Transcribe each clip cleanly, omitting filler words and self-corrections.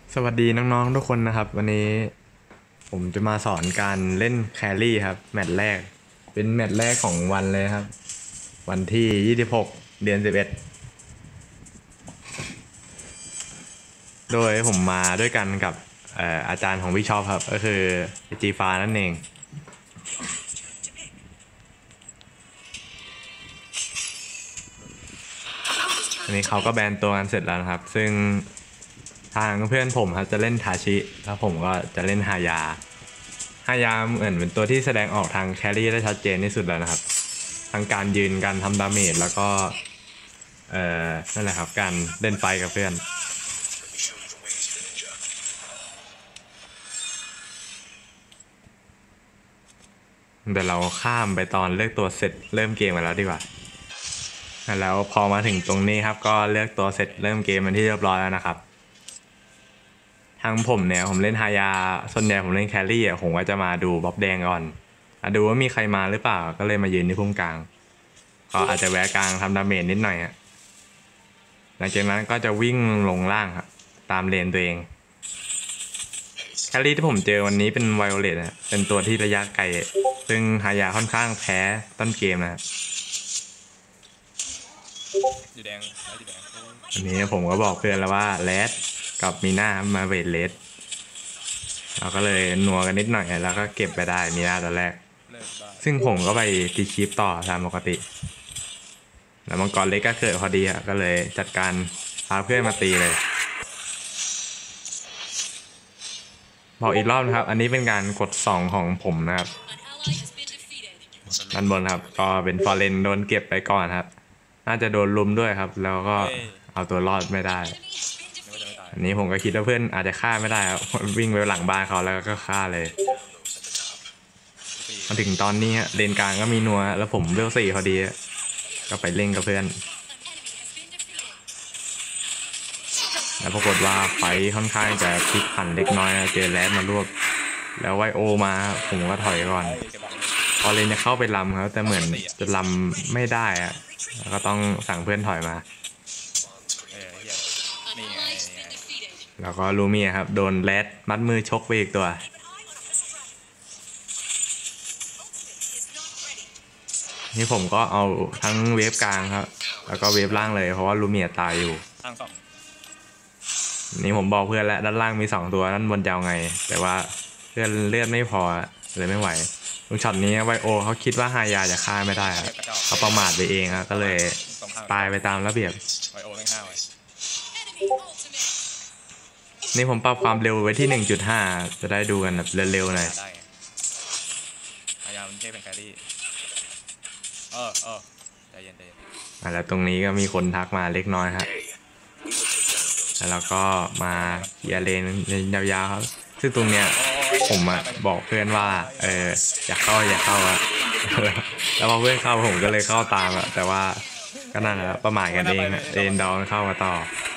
สวัสดีน้องๆทุกคนนะครับวันนี้ผมจะมาสอนการเล่นแครี่ครับแมตช์แรกเป็นแมตช์แรกของวันเลยครับวันที่26เดือน11โดยผมมาด้วยกันกับอาจารย์ของพี่ชอบครับก็คือจีฟ้านั่นเองอันนี้เขาก็แบนตัวกันเสร็จแล้วนะครับซึ่งทางเพื่อนผมครับจะเล่นทาชิแล้วผมก็จะเล่นฮายาเหมือนเป็นตัวที่แสดงออกทางแครี่ได้ชัดเจนที่สุดแล้วนะครับทั้งการยืนการทำดาเมจแล้วก็นั่นแหละครับการเล่นไฟกับเพื่อนเดี๋ยวเราข้ามไปตอนเลือกตัวเสร็จเริ่มเกมมาแล้วดีกว่าแล้วพอมาถึงตรงนี้ครับก็เลือกตัวเสร็จเริ่มเกมมันที่เรียบร้อยแล้วนะครับทางผมเนี่ยผมเล่นฮายาส่วนใหญ่ผมเล่นแครี่อ่ะผมก็จะมาดูบ๊อบแดงก่อนดูว่ามีใครมาหรือเปล่าก็เลยมายืนที่พุ่มกลางก็อาจจะแวะกลางทำดาเมจนิดหน่อยอะหลังจากนั้นก็จะวิ่งลงล่างครับตามเลนตัวเองแครี่ที่ผมเจอวันนี้เป็นไวโอเลตนะเป็นตัวที่ระยะไกลซึ่งฮายาค่อนข้างแพ้ต้นเกมนะอยู่แดงอยู่แดงอันนี้ผมก็บอกเพื่อนแล้วว่าแรดกับมีน่ามาเวทเลสเราก็เลยนัวกันนิดหน่อยแล้วก็เก็บไปได้มีน่าตอนแรกซึ่งผมก็ไปตีคลิปต่อตามปกติแล้วมังกรเล็กก็เกิดพอดีก็เลยจัดการพาเพื่อนมาตีเลยบอกอีกรอบนะครับอันนี้เป็นการกด2ของผมนะครับด้านบนครับก็เป็นฟอร์เรนโดนเก็บไปก่อนครับน่าจะโดนลุมด้วยครับแล้วก็เอาตัวรอดไม่ได้อันนี้ผมก็คิดว่าเพื่อนอาจจะฆ่าไม่ได้ครับวิ่งไปหลังบ้านเขาแล้วก็ฆ่าเลยมาถึงตอนนี้เลนกลางก็มีนัวแล้วผมเวล4พอดีก็ไปเล่นกับเพื่อนแล้วปรากฏว่าไฟค่อนข้างจะพลิกผันเล็กน้อยเจอแรดมารวบแล้วไวโอมาผมก็ถอยก่อนพอเลนจะเข้าไปลำครับแต่เหมือนจะลำไม่ได้ก็ต้องสั่งเพื่อนถอยมาแล้วก็ลูมี่ครับโดนแรดมัดมือชกไปอีกตัวนี่ผมก็เอาทั้งเวฟกลางครับแล้วก็เวฟล่างเลยเพราะว่าลูมี่ตายอยู่นี่ผมบอกเพื่อนแล้วด้านล่างมี2ตัวด้านบนจะเอาไงแต่ว่าเพื่อนเลือดไม่พอเลยไม่ไหวตรงช็อตนี้ไวโอเขาคิดว่าฮายาจะฆ่าไม่ได้เขาประมาทไปเองก็เลยตายไปตามระเบียบนี่ผมปรับความเร็วไว้ที่ 1.5 จะได้ดูกันแบบเร็วๆหน่อยพยายามเทพเป็นแครี่ใจเย็นแล้วตรงนี้ก็มีคนทักมาเล็กน้อยครับแล้วก็มาเคลียร์เลนยาวๆครับซึ่งตรงเนี้ยผมบอกเพื่อนว่าอย่าเข้าแล้วพอเพื่อนเข้าผมก็เลยเข้าตามแต่ว่าก็นั่นแหละประมาทกันเองเลนดอนเข้ามาต่อ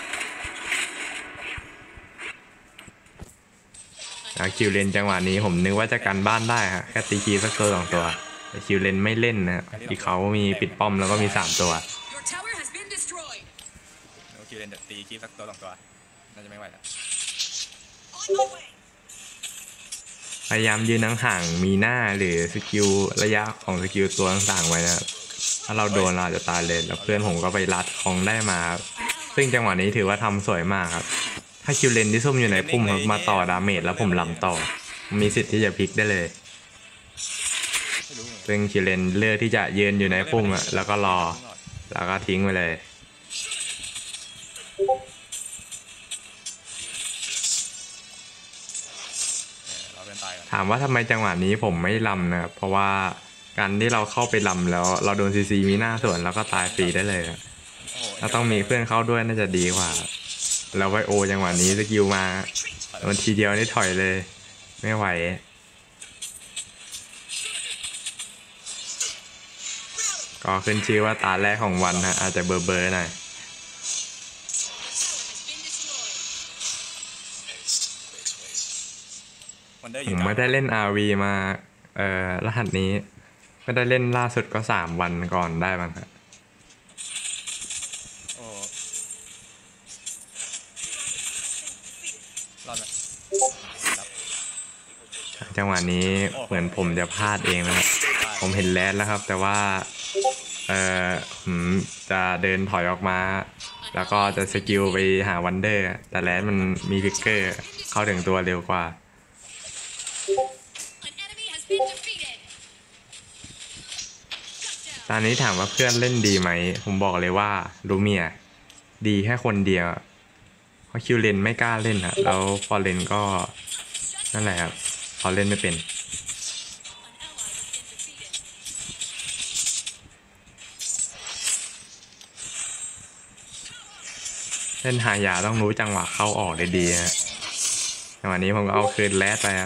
แล้วคิวเลนจังหวะนี้ผมนึกว่าจะกันบ้านได้ฮะแค่ตีคีสักตัว2ตัวแต่คิวเลนไม่เล่นนะที่เขามีปิดป้อมแล้วก็มี3ตัวคิวเลนตีคีสักตัว2ตัวน่าจะไม่ไหวแล้วพยายามยืนห่างๆมีหน้าหรือสกิลระยะของสกิลตัวต่างๆไว้นะถ้าเราโดนเราจะตายเลยแล้วเพื่อนผมก็ไปรัดของได้มาซึ่งจังหวะนี้ถือว่าทำสวยมากครับถ้าคิวเลนที่ซุ่มอยู่ในพุ่มมาต่อดาเมจแล้วผมลำต่อมีสิทธิ์ที่จะพลิกได้เลยซึ่งคิวเลนเลือกที่จะยืนอยู่ในพุ่มแล้วก็รอแล้วก็ทิ้งไปเลยถามว่าทำไมจังหวะนี้ผมไม่ลำนะครับเพราะว่าการที่เราเข้าไปลำแล้วเราโดนซีมีหน้าส่วนแล้วก็ตายฟรีได้เลยเราต้องมีเพื่อนเข้าด้วยน่าจะดีกว่าแล้วไวโอจังหวะนี้สกิลมามันทีเดียวนี่ถอยเลยไม่ไหวก็ขึ้นชื่อว่าตาแรกของวันอาจจะเบอร์หน่อยผมไม่ได้เล่น RV มารหัสนี้ไม่ได้เล่นล่าสุดก็3 วันก่อนได้บ้างครับรอดไหมรับจังหวะนี้เหมือนผมจะพลาดเองนะครับผมเห็นแรดแล้วครับ แต่ว่าผมจะเดินถอยออกมา แล้วก็จะสกิลไปหาวันเดอร์แต่แรดมันมีพิกเกอร์เข้าถึงตัวเร็วกว่าตอนนี้ถามว่าเพื่อนเล่นดีไหมผมบอกเลยว่าลูเมียดีแค่คนเดียวเพราะคิวเลนไม่กล้าเล่นอะแล้วฟอร์เรนก็นั่นแหละครับเขาเล่นไม่เป็นเล่นหายาต้องรู้จังหวะเข้าออกได้ดีฮะจังหวะนี้ผมก็เอาคืนแรดไปครับ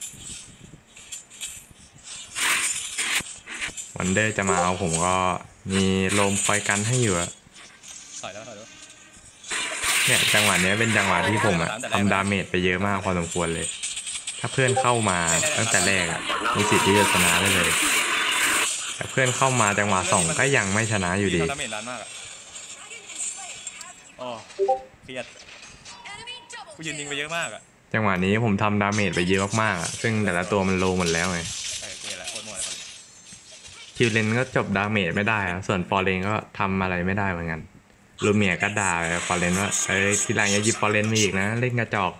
วันเดอร์จะมาเอาผมก็มีโลมคอยกันให้อยู่อะถอยแล้วเนี่ยจังหวะนี้เป็นจังหวะที่ผมอะทำดาเมจไปเยอะมากพอสมควรเลย ถ้าเพื่อนเข้ามาตั้งแต่แรกอะมีสิทธิ์ที่จะชนะได้เลย แต่เพื่อนเข้ามาจังหวะ2ก็ยังไม่ชนะอยู่ดีดาเมจร้านมากอ่ะโอ้เครียดกูยืนยิงไปเยอะมากอ่ะจังหวะนี้ผมทำดาเมจไปเยอะมากๆอะซึ่งแต่ละตัวมันโลหมดแล้วไงเครียดแหละโคตรมั่วเลยคิวเลนก็จบดาเมจไม่ได้อะส่วนฟอร์เรนก็ทำอะไรไม่ได้เหมือนกันลูเมียก็ด่าฟอร์เรนว่าทีหลังอย่าหยิบฟอร์เรนมาอีกนะเล่นกระจอก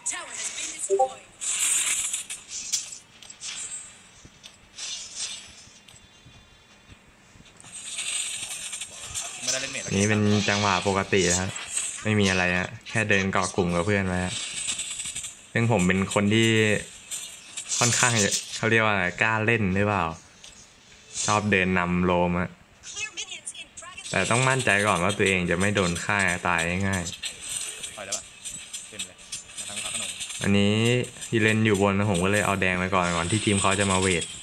ไม่ได้เล่นเมจนี่เป็นจังหวะปกติครับไม่มีอะไรฮะแค่เดินเกาะกลุ่มกับเพื่อนไว้ซึ่งผมเป็นคนที่ค่อนข้างเขาเรียกว่าอะไรกล้าเล่นหรือเปล่าชอบเดินนำโลมอะแต่ต้องมั่นใจก่อนว่าตัวเองจะไม่โดนฆ่าตายง่ายถอยแล้วป่ะเต็มเลยมาทั้งพระขนมอันนี้ฮีเลนอยู่บนผมก็เลยเอาแดงไปก่อนที่ทีมเขาจะมาเวท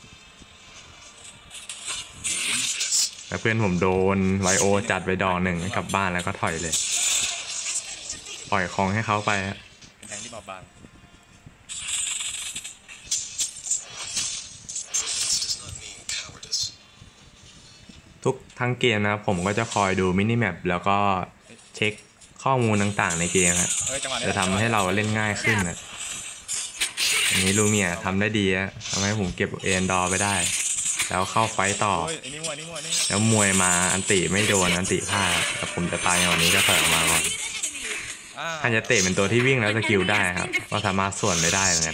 แต่เพื่อนผมโดนไวโอจัดไปดอกหนึ่งกลับบ้านแล้วก็ถอยเลยปล่อยของให้เขาไปเป็นแทงที่บอบบางทุกทั้งเกมนะผมก็จะคอยดูมินิแมปแล้วก็เช็คข้อมูลต่างๆในเกมครับจะทำให้เราเล่นง่ายขึ้นนะอันนี้ลูเมียทำได้ดีอะทำให้ผมเก็บเอ็นดอร์ไปได้แล้วเข้าไฟต่อแล้วมวยมาอันติไม่โดนอันติพลาดแต่ผมจะตายอย่างนี้ก็ถอยออกมาก่อนฮันยาเตะเป็นตัวที่วิ่งแล้วสกิลได้ครับก็สามารถส่วนไปได้เหมือนกัน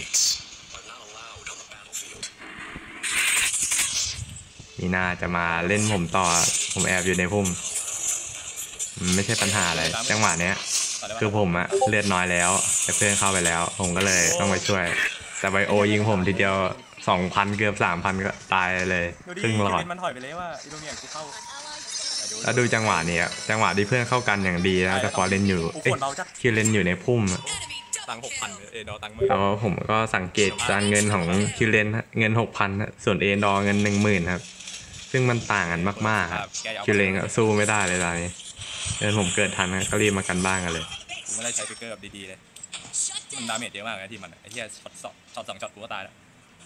นี่น่าจะมาเล่นผมต่อผมแอบอยู่ในพุ่มไม่ใช่ปัญหาอะไรจังหวะเนี้ยคือผมอะเลือดน้อยแล้วแต่เพื่อนเข้าไปแล้วผมก็เลยต้องไปช่วยแต่ไบโอยิงผมทีเดียว2,000เกือบ3,000ก็ตายเลยครึ่งหลอดมันถอยไปเลยว่าอีโดเนียกูเข้าแล้วดูจังหวะนี้จังหวะที่เพื่อนเข้ากันอย่างดีนะแต่พอเล่นอยู่คิวเล่นอยู่ในพุ่มตัง6,000ดอตังมือแล้วผมก็สังเกตการเงินของคิวเลนเงิน 6,000 ส่วนดอเงิน 10,000 ครับซึ่งมันต่างกันมากๆครับคิวเลนก็สู้ไม่ได้เลยตอนนี้เดินผมเกิดทันก็รีบมากันบ้างกันเลยผมไม่ได้ใช้ฟิกเกอร์แบบดีๆเลยมันดาเมจเยอะมากนะทีมันไอ้ที่ช็อต2ช็อตกูก็ตายแล้ว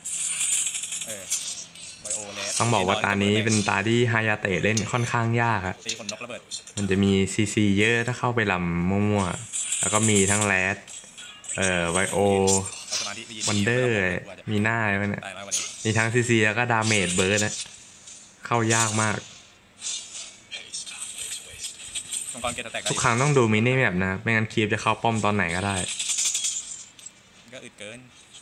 ต้องบอกว่าตานี้เป็นตาที่ฮายาเตะเล่นค่อนข้างยากครับตีคนนกระเบิดมันจะมีซีเยอะถ้าเข้าไปลำมั่วๆแล้วก็มีทั้งแรดไวโอวันเดอร์มีหน้าอะไรเนี่ยมีทั้งซีแล้วก็ดาเมจเบิร์ดนะเข้ายากมากทุกครั้งต้องดูมินิแมปนะไม่งั้นคีฟจะเข้าป้อมตอนไหนก็ได้ก็อึดเกิน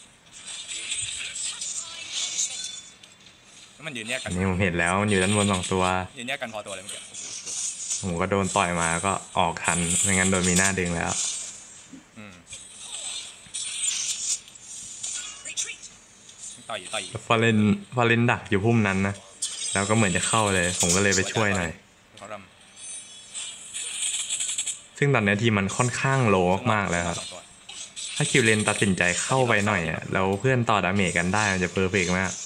มันยืนแยกกันนี่ผมเห็นแล้วมันอยู่ด้านบน2ตัวยืนแยกกันพอตัวเลยเมื่อกี้ผมก็โดนต่อยมาก็ออกทันไม่งั้นโดนมีหน้าดึงแล้วต่อยฟอร์เรนดักอยู่พุ่มนั้นนะแล้วก็เหมือนจะเข้าเลยผมก็เลยไปช่วยหน่อยซึ่งตอนนี้ทีมันค่อนข้างโลมากๆแล้วครับถ้าคิวเลนตัดสินใจเข้าไปหน่อยแล้วเพื่อนต่อดาเมจกันได้มันจะเพอร์เฟกต์มาก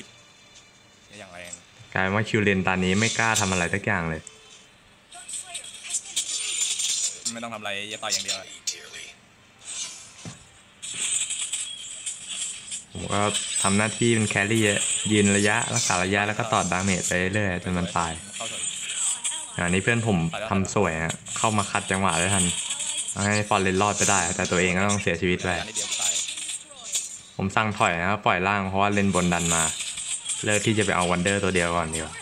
กลายว่าคิวเลนตอนนี้ไม่กล้าทำอะไรสักอย่างเลยไม่ต้องทำอะไรอย่าต่อยอย่างเดียวผมก็ทำหน้าที่เป็นแครี่ยืนระยะรักษาระยะแล้วก็ต่อดาเมจไปเรื่อยจนมันตายอันนี้เพื่อนผมทำสวยเข้ามาขัดจังหวะได้ทันให้ฟอนเลนรอดไปได้ แต่ตัวเองก็ต้องเสียชีวิตไปนิดเดียวตายผมสั่งถอยนะครับปล่อยล่างเพราะว่าเลนบนดันมา เลิกที่จะไปเอาวันเดอร์ตัวเดียวก่อนดีกว่า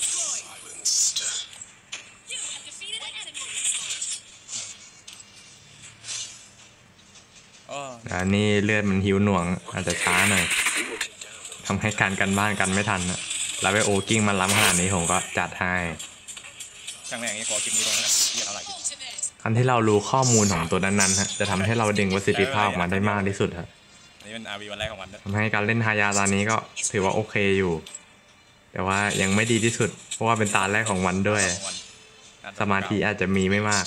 อ๋ออันนี้เลือดมันหิวหน่วงอาจจะช้าหน่อยทำให้การกันบ้านกันไม่ทันนะแล้วไปโอกิ้งมันล้ำขนาดนี้ผมก็จัดให้ช่างแม่งไอ้กอกินนี้ตรงนั้นที่อะไรกินการที่เรารู้ข้อมูลของตัวนั้นๆฮะจะทำให้เราดึงประสิทธิภาพออกมาได้มากที่สุดครับอันนี้เป็น RV วันแรกของมันด้วยทำให้การเล่นฮายาตอนนี้ก็ถือว่าโอเคอยู่ แต่ว่ายังไม่ดีที่สุด เพราะว่าเป็นตาแรกของวันด้วยของวันสมาธิอาจจะมีไม่มาก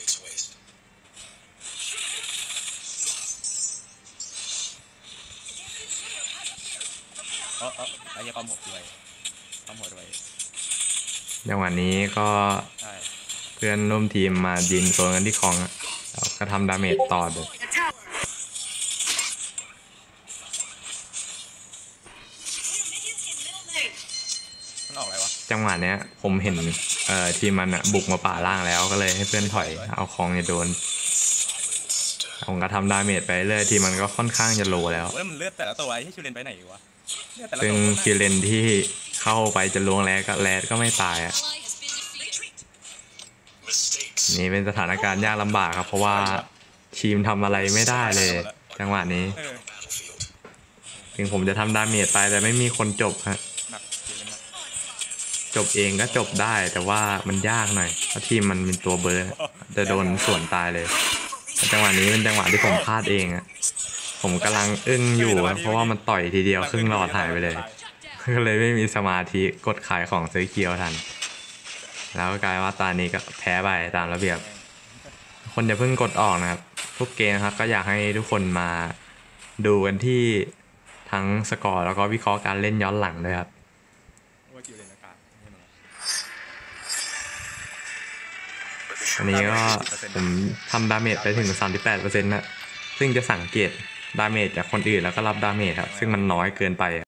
ไอ้เหี้ยปั๊มหัวด้วยปั๊มหัวด้วยจังหวะนี้ก็ใช่เพื่อนร่วมทีมมายิงโซนกันที่คลองอะแล้วก็ทำดาเมจต่อเลยมันออกอะไรวะจังหวะเนี้ยผมเห็นทีมมันอะบุกมาป่าล่างแล้วก็เลยให้เพื่อนถอยเอาคลองอย่าโดนผมก็ทำดาเมจไปเรื่อยทีมมันก็ค่อนข้างจะโลแล้วโอ้ยมันเลือดแต่ละตัวไอ้ที่ชูเลนไปไหนวะเลือดแต่ละซึ่งตัวคิวเลนที่เข้าไปจะล้วงแรดก็ไม่ตายอะนี่เป็นสถานการณ์ยากลำบากครับ เพราะว่าทีมทำอะไรไม่ได้เลย จังหวะนี้เออถึงผมจะทำดาเมจไปแต่ไม่มีคนจบฮะหนักชูเลนมากจบเองก็จบได้แต่ว่ามันยากหน่อยเพราะทีมมันเป็นตัวเบอร์จะโดนสวนตายเลยแต่จังหวะนี้เป็นจังหวะที่ผมพลาดเองอะผมกำลังอึ้งอยู่อะเพราะว่ามันต่อยทีเดียวครึ่งหลอดหายไปเลย ก็เลยไม่มีสมาธิกดขายของซื้อเกียวทัน แล้วก็กลายว่าตอนนี้ก็แพ้ไปตามระเบียบ คนอย่าเพิ่งกดออกนะครับทุกเกมครับก็อยากให้ทุกคนมาดูกันที่ทั้งสกอร์แล้วก็วิเคราะห์การเล่นย้อนหลังด้วยครับว่าคิวเลนอากาศไม่เหมือนอันนี้ก็ผมทำดาเมจไปถึง 38% นะซึ่งจะสังเกตดาเมจจากคนอื่นแล้วก็รับดาเมจครับซึ่งมันน้อยเกินไป